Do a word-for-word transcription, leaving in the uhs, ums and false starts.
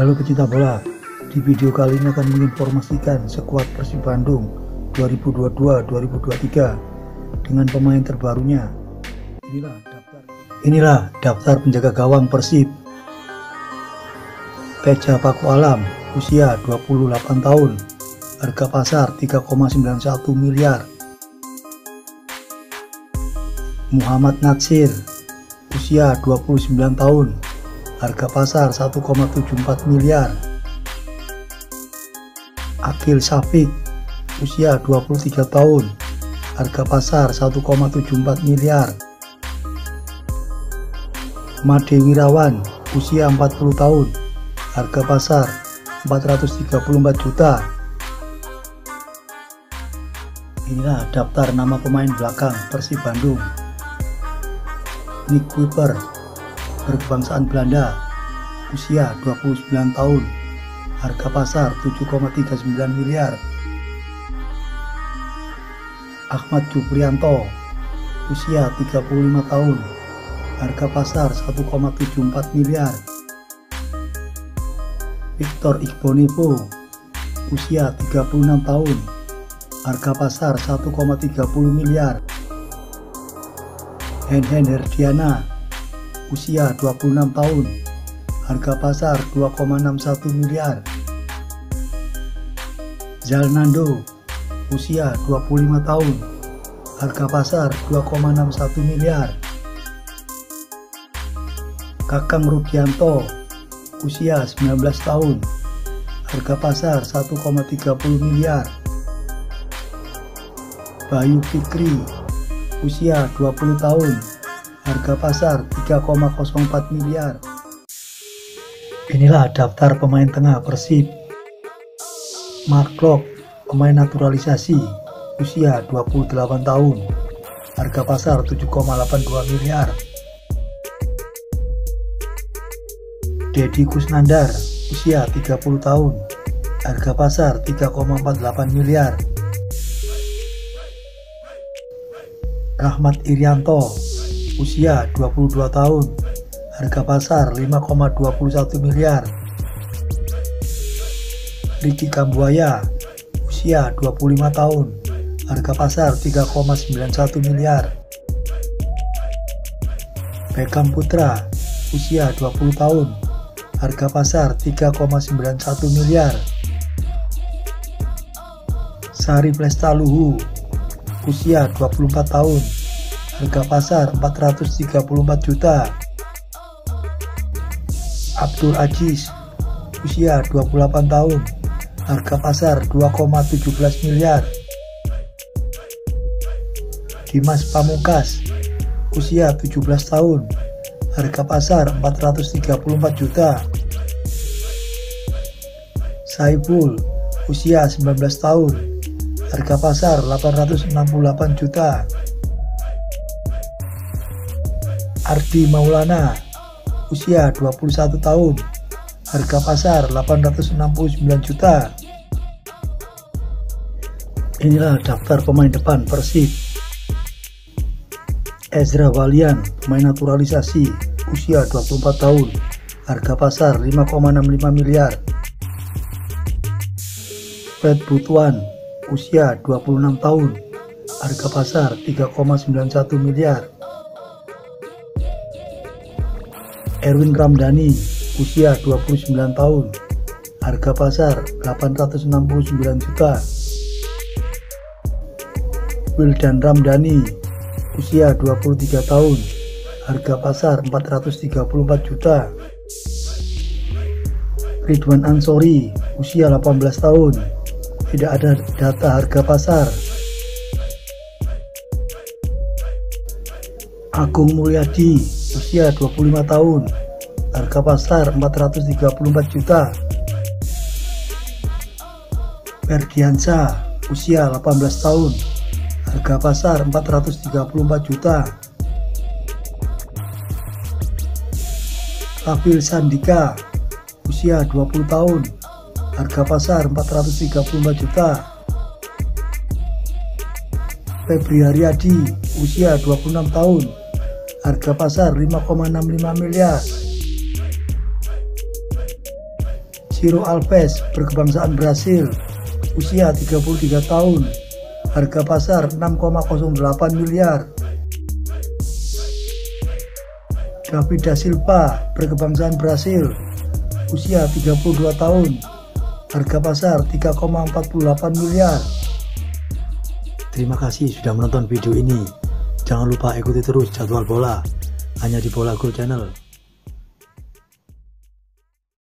Halo pecinta bola, di video kali ini akan menginformasikan skuad Persib Bandung dua ribu dua puluh dua dua ribu dua puluh tiga dengan pemain terbarunya. Inilah daftar Inilah daftar penjaga gawang Persib. Peja Paku Alam, usia dua puluh delapan tahun, harga pasar tiga koma sembilan satu miliar. Muhammad Natsir, usia dua puluh sembilan tahun, harga pasar satu koma tujuh empat miliar. Akil Syafiq, usia dua puluh tiga tahun, harga pasar satu koma tujuh empat miliar. Made Wirawan, usia empat puluh tahun, harga pasar empat ratus tiga puluh empat juta. Inilah daftar nama pemain belakang Persib Bandung. Nick Kuiper, berkebangsaan Belanda, usia dua puluh sembilan tahun, harga pasar tujuh koma tiga sembilan miliar. Ahmad Juprianto, usia tiga puluh lima tahun, harga pasar satu koma tujuh empat miliar. Victor Igbonivo, usia tiga puluh enam tahun, harga pasar satu koma tiga puluh miliar. Henhen Herdiana, usia dua puluh enam tahun, harga pasar dua koma enam satu miliar. Zalnando, usia dua puluh lima tahun, harga pasar dua koma enam satu miliar. Kakang Rudianto, usia sembilan belas tahun, harga pasar satu koma tiga puluh miliar. Bayu Fikri, usia dua puluh tahun, harga pasar tiga koma nol empat miliar. Inilah daftar pemain tengah Persib. Mark Klok, pemain naturalisasi, usia dua puluh delapan tahun, harga pasar tujuh koma delapan dua miliar. Deddy Kusnandar, usia tiga puluh tahun, harga pasar tiga koma empat delapan miliar. Rahmat Irianto, usia dua puluh dua tahun, harga pasar lima koma dua satu miliar. Ricky Kambuaya, usia dua puluh lima tahun, harga pasar tiga koma sembilan satu miliar. Beckham Putra, usia dua puluh tahun, harga pasar tiga koma sembilan satu miliar. Sari Plestaluhu, usia dua puluh empat tahun, harga pasar empat ratus tiga puluh empat juta. Abdul Aziz, usia dua puluh delapan tahun, harga pasar dua koma satu tujuh miliar. Dimas Pamungkas, usia tujuh belas tahun, harga pasar empat ratus tiga puluh empat juta. Saiful, usia sembilan belas tahun, harga pasar delapan ratus enam puluh delapan juta. Ardi Maulana, usia dua puluh satu tahun, harga pasar delapan ratus enam puluh sembilan juta. Inilah daftar pemain depan Persib. Ezra Walian, pemain naturalisasi, usia dua puluh empat tahun, harga pasar lima koma enam lima miliar. Fred Butuan, usia dua puluh enam tahun, harga pasar tiga koma sembilan satu miliar. Erwin Ramdhani, usia dua puluh sembilan tahun, harga pasar delapan ratus enam puluh sembilan juta. Wildan Ramdhani, usia dua puluh tiga tahun, harga pasar empat ratus tiga puluh empat juta. Ridwan Ansori, usia delapan belas tahun, tidak ada data harga pasar. Agung Mulyadi, usia dua puluh lima tahun, harga pasar empat ratus tiga puluh empat juta. Ferdiansa, usia delapan belas tahun, harga pasar empat ratus tiga puluh empat juta. Rafil Sandika, usia dua puluh tahun, harga pasar empat ratus tiga puluh empat juta. Febri Haryadi, usia dua puluh enam tahun, harga pasar lima koma enam lima miliar. Ciro Alves, berkebangsaan Brasil, usia tiga puluh tiga tahun, harga pasar enam koma nol delapan miliar. David da Silva, berkebangsaan Brasil, usia tiga puluh dua tahun, harga pasar tiga koma empat delapan miliar. Terima kasih sudah menonton video ini. Jangan lupa ikuti terus jadwal bola hanya di Bola Gol Channel.